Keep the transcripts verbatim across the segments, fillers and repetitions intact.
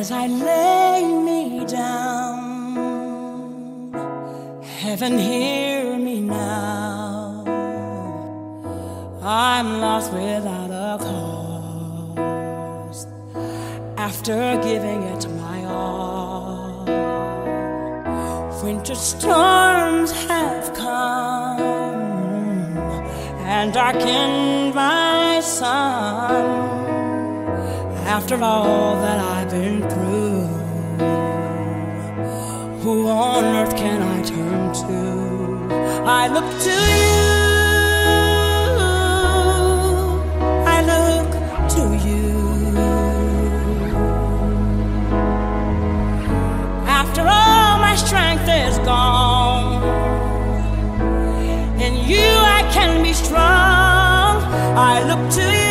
as I lay me down. Heaven, hear me now. I'm lost without a cause after giving it my all. Winter storms have come and darkened my sun. After all that I've been through, who on earth can I turn to? I look to you, I look to you. After all my strength is gone, in you I can be strong. I look to you.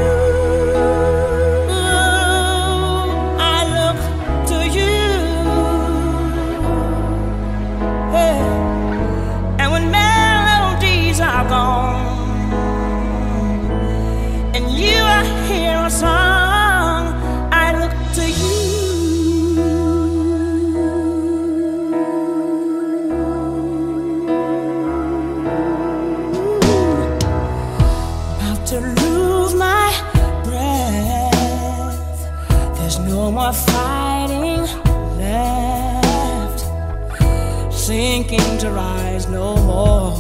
To lose my breath, there's no more fighting left, sinking to rise no more,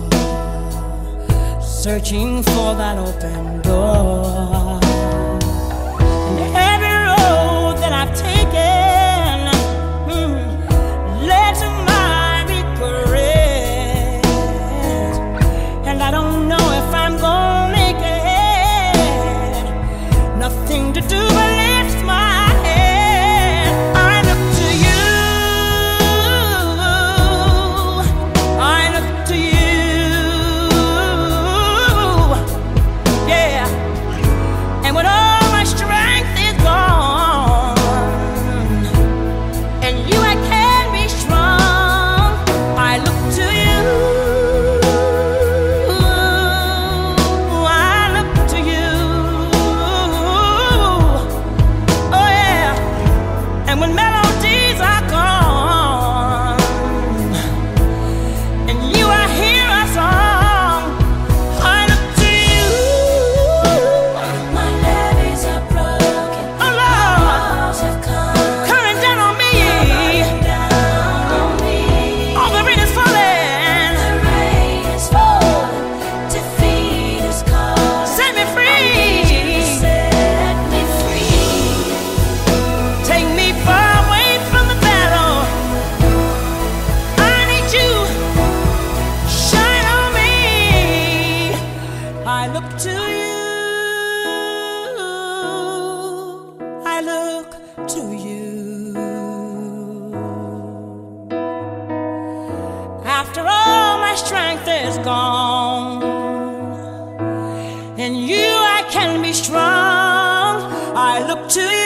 searching for that open door. And every road that I've taken hmm, led to my regret, and I don't know if I'm going to do but lift my head. I look to you, I look to you, yeah. And when all my strength is gone, and you I can be strong, I look to you. When melodies are gone, and you I hear a song, I look to you. My levees are broken, oh Lord, walls have come, coming down on me, coming down on me. All the rain is falling, the rain is falling, defeat is calling. Set me free, set me free. Take me far away from the battle. I need you, shine on me. I look to you, I look to you. After all my strength is gone, in you I can be strong. I look to you.